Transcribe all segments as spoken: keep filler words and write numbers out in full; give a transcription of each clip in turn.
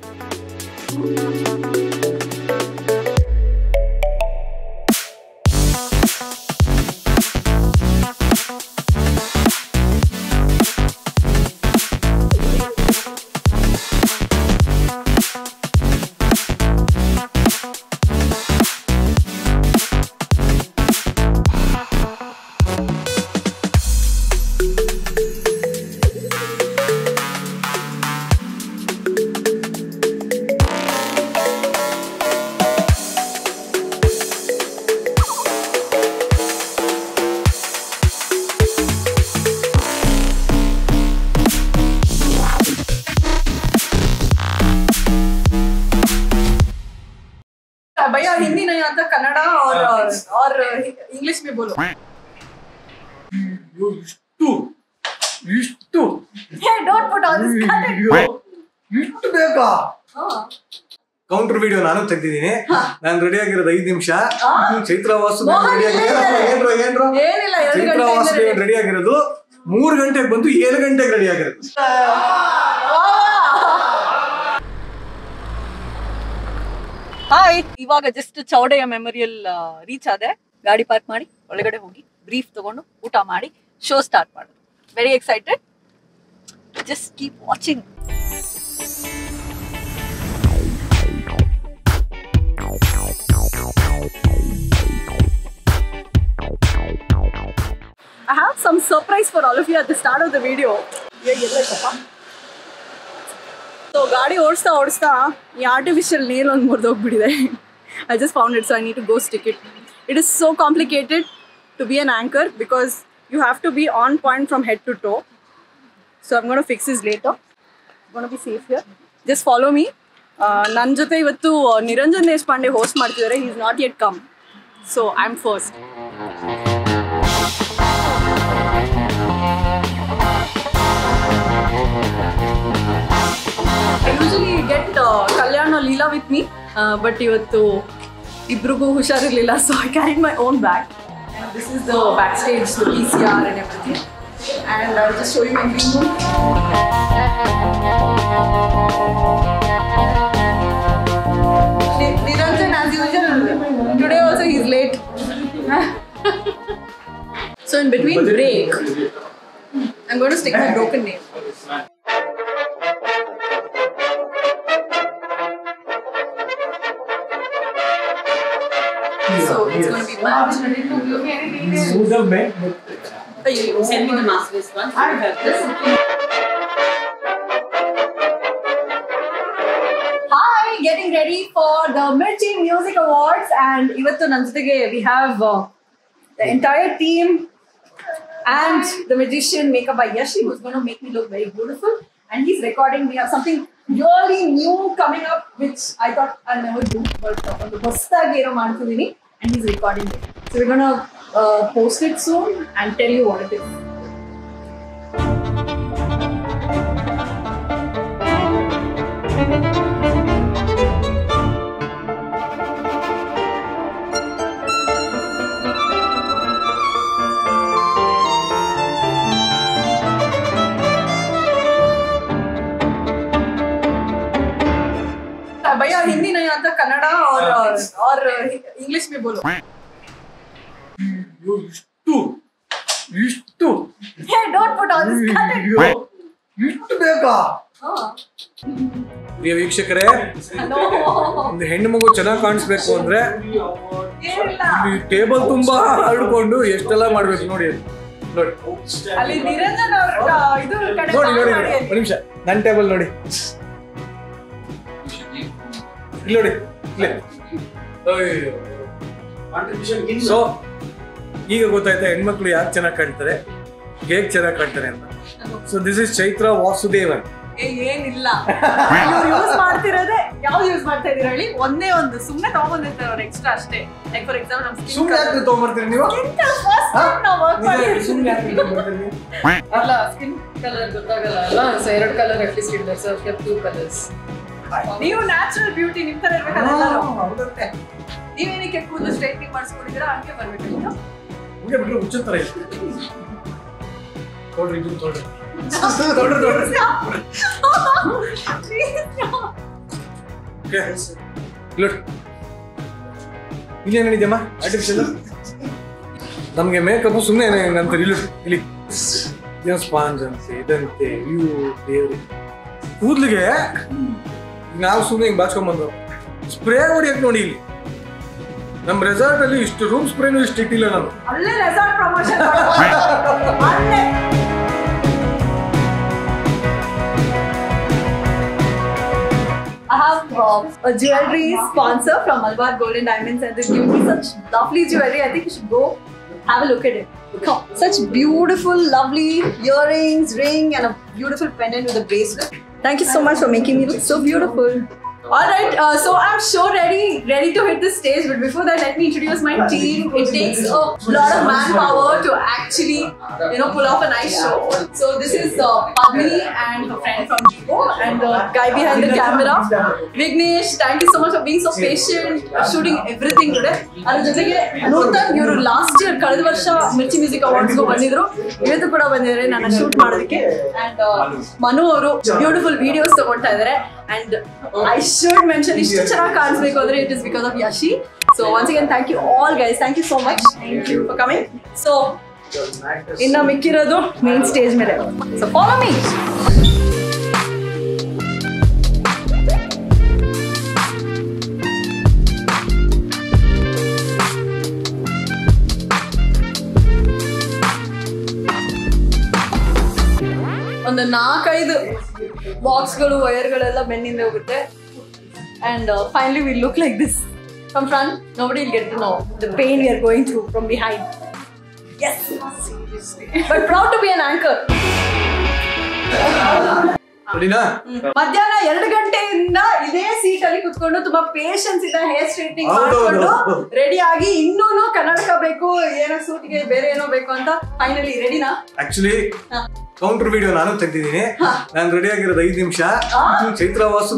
भैया हिंदी नहीं आता, कन्नड़ा और और इंग्लिश में बोलो। ಇಷ್ಟು ಇಷ್ಟು Hey, don't put all this. Cut it. ಇಷ್ಟು ಬೇಕಾ? ಕೌಂಟರ್ ವಿಡಿಯೋ ನಾನು ತೆಗ್ದಿದ್ದೀನಿ. ನಾನು ರೆಡಿ ಆಗಿರೋದು ಐದು ನಿಮಿಷ. ಚೈತ್ರ ವಾಸುದೇವ್ ರೆಡಿ ಆಗಿರೋದು ಏನ್ರೋ ಏನಿಲ್ಲ, ಚೈತ್ರ ವಾಸುದೇವ್ ರೆಡಿ ಆಗಿರೋದು ಮೂರು ಗಂಟೆಗೆ ಬಂದು ಏಳು ಗಂಟೆಗೆ ರೆಡಿ ಆಗಿರೋದು. ಹಾಯ್, ಇವಾಗ ಜಸ್ಟ್ ಚೌಡಯ್ಯ ಮೆಮೋರಿಯಲ್ ರೀಚ್ ಆದೆ. ಗಾಡಿ ಪಾರ್ಕ್ ಮಾಡಿ ಒಳಗಡೆ ಹೋಗಿ ಬ್ರೀಫ್ ತಗೊಂಡು ಊಟ ಮಾಡಿ ಶೋ ಸ್ಟಾರ್ಟ್ ಮಾಡೋದು. Very excited. Just keep watching. I have some surprise for all of you at the start of the video. So ಗಾಡಿ ಓಡಿಸ್ತಾ ಓಡಿಸ್ತಾ ಈ ಆರ್ಟಿಫಿಷಿಯಲ್ ನೇಲ್ ಒಂದು ಮುರಿದೋಗ್ಬಿಟ್ಟಿದೆ. I just found it, so I need to go stick it. It is so complicated to be an anchor because you have to be on point from head to toe. So I'm going to fix this later. I'm going to be safe here. Just follow me. ನನ್ನ ಜೊತೆ ಇವತ್ತು Niranjan Deshpande host ಮಾಡ್ತಿದ್ದಾರೆ. He is not yet come. So I'm first. I usually get uh, Kalyan or Leela with me, uh, but ivattu ibrugu husharirilla, so I carried my own bag. And this is the backstage, the P C R and everything. And I'll just show you my green room. Niranjan, as usual, today also he's late. So in between break, I'm going to stick my broken nail. So it's going to be bad. Smoother man. Send me the mask this one. I have this. Hi, getting ready for the Mirchi Music Awards, and ivattu nanjotege we have uh, the entire team and the magician makeup by Yashi, who's going to make me look very beautiful. And he's recording. We have something really new coming up, which I thought I'll never do, but the hostagi ero ಮಾಡ್ತಿದ್ದೀನಿ. And he's recording it. So we're gonna uh, post it soon and tell you what it is. भैया हिंदी नहीं आता, कन्नड़ा और और English में बोलो. ಇಷ್ಟು ಇಷ್ಟು Hey, don't put all this. Cut it. ಇಷ್ಟು ಬೇಕಾ? ಪ್ರಿಯ ವೀಕ್ಷಕರೇ, ಒಂದು ಹೆಣ್ಣು ಮಗು ಚೆನ್ನಾಗಿ ಕಾಣಿಸ್ಬೇಕು ಅಂದ್ರೆ ಈ ಟೇಬಲ್ ತುಂಬಾ ಹರಡ್ಕೊಂಡು ಎಷ್ಟೆಲ್ಲ ಮಾಡ್ಬೇಕು ನೋಡಿ ನೋಡಿ ಅಲ್ಲಿ ನಿರಂಜನ್ ಅವರ ಇದು ಕಡೆ ನೋಡಿ ನೋಡಿ ಒಂದು ನಿಮಿಷ ನನ್ನ ಟೇಬಲ್ ನೋಡಿ ಇಲ್ಲಿ ನೋಡಿ ಇಲ್ಲಿ. ಸೊ ಈಗ ಗೊತ್ತಾಯ್ತಾ ಹೆಣ್ಮಕ್ಳು ಯಾಕೆ ಚೆನ್ನಾಗಿ ಕಾಣ್ತಾರೆ, ಹೇಗ್ ಚೆನ್ನಾಗಿ ಕಾಣ್ತಾರೆ ಅಂತ. So this is Chaitra Vasudevan. ಏನಿಲ್ಲ, ಇವ್ರು ಯೂಸ್ ಮಾಡ್ತಿರೋದೇ ಯಾವ್ದು ಯೂಸ್ ಮಾಡ್ತಾ ಇದೀರ ಹೇಳಿ? ಒಂದೇ ಒಂದು ಸುಮ್ಮನೆ ತಗೊಂಡ್ಬಂದಿರ್ತಾರೆ ಅವ್ರು ಎಕ್ಸ್ಟ್ರಾ ಅಷ್ಟೇ. ಲೈಕ್ ಫಾರ್ ಎಕ್ಸಾಂಪಲ್ ನಮ್ ಸ್ಕಿನ್ ಸುಮ್ಮನೆ ಯಾಕೆ ತಗೊಂಡ್ಬರ್ತೀರಿ ನೀವು? ಅಲ್ಲ ಸ್ಕಿನ್ ಕಲರ್ ಗೊತ್ತಾಗಲ್ಲ ಅಲ್ಲ, ಸೊ ಎರಡು ಕಲರ್ ಅಟ್ಲೀಸ್ಟ್ ಇಡ್ತಾರೆ, ಸೊ ಟೂ ಕಲರ್ಸ್. ನೀವು ನ್ಯಾಚುರಲ್ ಬ್ಯೂಟಿ ನಿಮ್ ತರ ಇರ್ಬೇಕಲ್ಲ ಎಲ್ಲರೂ. ನೀವೇನಕ್ಕೆ ಕೂದಲು ಸ್ಟ್ರೈಟ್ನಿಂಗ್ ಮಾಡಿಸ್ಕೊಂಡಿದ್ದೀರಾ? ಹಂಗೆ ಬರ್ಬೇಕು. ಹಂಗೆ ಬಿಟ್ರೆ ಹುಚ್ಚಂತರ ಇದೆ. ನೋಡ್ರಿ ಇದು ನೋಡ್ರಿ ನೋಡ್ರಿ ನೋಡ್ರಿ ಓಕೆ ಇಲ್ಲ ಇಲ್ಲೇನು ಹೇಳಿದ್ಯಮ್ಮ ಆರ್ಟಿಫಿಷಿಯಲ್ ನಮಗೆ ಮೇಕಪ್ ಸುಮ್ಮನೆ ಅಂತ ಇಲ್ಲಿ ಇಲ್ಲಿ ಏನೋ ಸ್ಪಾಂಜ್ ಅಂತೆ ಇದಂತೆ ಇವು ದೇವ್ರಿ ಕೂದ್ಲಿಗೆ ನಾವು ಸುಮ್ಮನೆ ಹಿಂಗೆ ಬಾಚ್ಕೊಂಡ್ಬಂದು ಸ್ಪ್ರೇ ಹೊಡಿಯಕ್ಕೆ ನೋಡಿ ಇಲ್ಲಿ ನಮ್ಮ ರೆಸಾರ್ಟ್ ಅಲ್ಲಿ ಇಷ್ಟು ರೂಮ್ ಸ್ಪ್ರೇನು ಇಷ್ಟು ಇಟ್ಟಿಲ್ಲ ನಾನು ಅಲ್ಲೇ resort promotion I have uh, a jewelry sponsor from Malabar Gold and Diamonds, and they give me such lovely jewelry. I think you should go have a look at it. Come. Such beautiful, lovely earrings, ring, and a beautiful pendant with a bracelet. Thank you so much for making me look so beautiful. All right, uh, so I'm so ready, ready to hit the stage. But before that, let me introduce my team. It takes a lot of manpower to actually, you know, pull off a nice show. So this is uh, Padmini and her friend from Jigo, and the guy behind the camera, Vignesh. Thank you so much for being so patient, uh, shooting everything today. And jotege Nutan, iವರು last year ಕಳೆದ ವರ್ಷ ಮಿರ್ಚಿ music awards ಗೆ ಬಂದಿದ್ರು. ಇವತ್ತು ಕೂಡ ಬಂದಿದ್ದಾರೆ ನನ್ನ shoot ಮಾಡೋದಕ್ಕೆ. And ಮನು ಅವರು ಬ್ಯೂಟಿಫುಲ್ ವಿಡಿಯೋಸ್ ತಗೊಳ್ತಾ ಇದ್ದಾರೆ. And I should mention ಇಷ್ಟು ಚೆನ್ನಾಗಿ ಕಾಣಿಸ್ಬೇಕು ಅಂದ್ರೆ it is because of Yashi. So once again, thank you all guys. Thank you so much. Thank you for coming. So ಇನ್ನ ಮಿಕ್ಕಿರೋದು ಮೇನ್ ಸ್ಟೇಜ್ ಮೇಲೆ. So follow me. ಒಂದು ನಾಲ್ಕೈದು ಬಾಕ್ಸ್ಗಳು ವೈರ್ಗಳೆಲ್ಲ ಬೆನ್ನಿಂದ ಹೋಗುತ್ತೆ and uh, finally we look like this from front. Nobody will get to know the pain we are going through from behind. Yes, seriously. But proud to be an anchor. ಮಧ್ಯಾಹ್ನ ಎರಡು ಗಂಟೆಯಿಂದ ಇದೇ seat ಅಲ್ಲಿ ಕುತ್ಕೊಂಡು ತುಂಬಾ patience ಇಂದ hair straightening ಮಾಡ್ಕೊಂಡು ready ಆಗಿ ಇನ್ನೂನು ಕನ್ನಡಕ ಬೇಕು ಏನೋ ಸೂಟ್ಗೆ ಬೇರೆ ಏನೋ ಬೇಕು ಅಂತ ಫೈನಲಿ ರೆಡಿನಾ? ಆಕ್ಚುಲಿ ಕೌಂಟರ್ ವಿಡಿಯೋ ನಾನು ತೆಗ್ದಿದ್ದೀನಿ. ನಾನು ರೆಡಿ ಆಗಿರೋದು ಐದು ನಿಮಿಷ. ಚೈತ್ರ ವಾಸು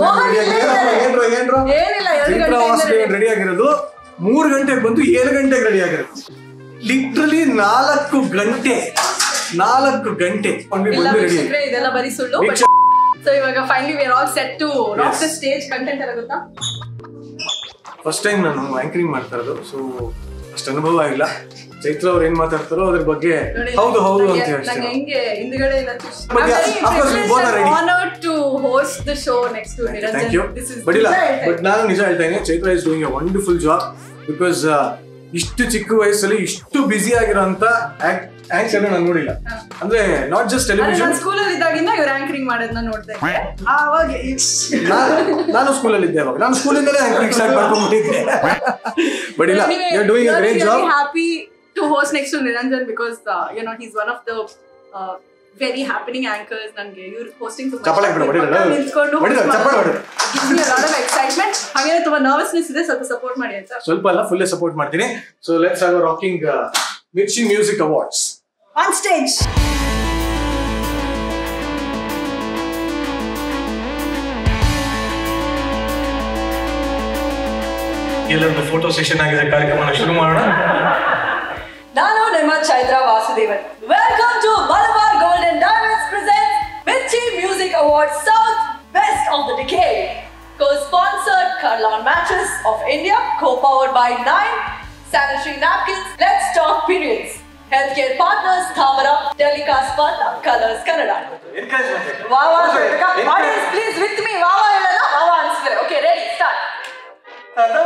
ಚೈತ್ರ ವಾಸು ರೆಡಿ ಆಗಿರೋದು ಮೂರು ಗಂಟೆಗೆ ಬಂದು ಏಳು ಗಂಟೆಗೆ ರೆಡಿ ಆಗಿರೋದು. ಲಿಟ್ರಲಿ ನಾಲ್ಕು ಗಂಟೆ ನಾಲ್ಕು ಗಂಟೆ ಇದೆಲ್ಲ ಬರೀ ಸುಳ್ಳು. ಸೊ ಇವಾಗ finally we are all set to rock the stage. Content ಎಲ್ಲ ಗೊತ್ತಾ? ಫಸ್ಟ್ ಟೈಮ್ ನಾನು ಆಂಕರಿಂಗ್ ಮಾಡ್ತಾ ಇರೋದು, ಸೊ ಅಷ್ಟು ಅನುಭವ ಆಗಿಲ್ಲ. ಚೈತ್ರ ಅವ್ರು ಏನ್ ಮಾತಾಡ್ತಾರೋ ಅದ್ರ ಬಗ್ಗೆ ಹೌದು ಹೌದು ಅಂತ ಹೇಳ್ತಾರೆ. ಹೆಂಗೆ ಹಿಂದ್ಗಡೆ ಎಲ್ಲ honoured to host the show next to Niranjan. But ಇಲ್ಲ, ಬಟ್ ನಾನು ನಿಜ ಹೇಳ್ತಾ ಇದ್ದೀನಿ, Chaitra is doing a wonderful job. Because ಇಷ್ಟು ಚಿಕ್ಕ ವಯಸ್ಸಲ್ಲಿ ಇಷ್ಟು ಬ್ಯುಸಿ ಆಗಿರೋಂತ ಆಂಕರ್ ನಾನು ನೋಡಿಲ್ಲ. ಅಂದ್ರೆ ನಾಟ್ ಜಸ್ಟ್ ಟೆಲಿವಿಷನ್. ಸ್ಕೂಲ್ ಅಲ್ಲಿ ಇದ್ದಾಗಿಂದ ಇವ್ರು ಆಂಕರಿಂಗ್ ಮಾಡೋದನ್ನ ನೋಡ್ತಾ ಇದ್ದೆ. ಆವಾಗ ನಾನು ಸ್ಕೂಲ್ ಅಲ್ಲಿ ಇದ್ದೆ, ಅವಾಗ ನಾನು ಸ್ಕೂಲಿಂದಲೇ ಆಂಕರಿಂಗ್ ಸ್ಟಾರ್ಟ್ ಮಾಡ್ಕೊಂಡ್ಬಿಟ್ಟಿದ್ದೆ. ಬಟ್ ಇಲ್ಲ, you are doing a great job. Happy to host next to Niranjan because you know he is one of the very happening anchors. ನನಗೆ ಇವ್ರು ಹೋಸ್ಟಿಂಗ್ ನಿಲ್ಸ್ಕೊಂಡು ಎಕ್ಸೈಟ್ಮೆಂಟ್, ಹಾಗೆ ತುಂಬಾ ನರ್ವಸ್ನೆಸ್ ಇದೆ. ಸ್ವಲ್ಪ ಸಪೋರ್ಟ್ ಮಾಡಿ ಅಂತ. ಸ್ವಲ್ಪ ಅಲ್ಲ, ಫುಲ್ ಸಪೋರ್ಟ್ ಮಾಡ್ತೀನಿ. So let's have a rocking Mirchi music awards on stage. ಎಲ್ಲರದ್ದು ಫೋಟೋ ಸೆಷನ್ ಆಗಿದೆ, ಕಾರ್ಯಕ್ರಮ ಶುರು ಮಾಡೋಣ. ನಾನು ನಿಮ್ಮ Chaitra Vasudevan. Welcome to Malabar gold and diamonds presents Mirchi music award south best of the decade. Co-sponsored Karlan Matches of India, co-powered by Nine Sanitary Napkins, Let's Talk Periods. Healthcare partners Thamara, Telecast partner Colors Kannada. Wow, wow, audience please with me. Wow, wow, wow, answer. Okay, ready, start.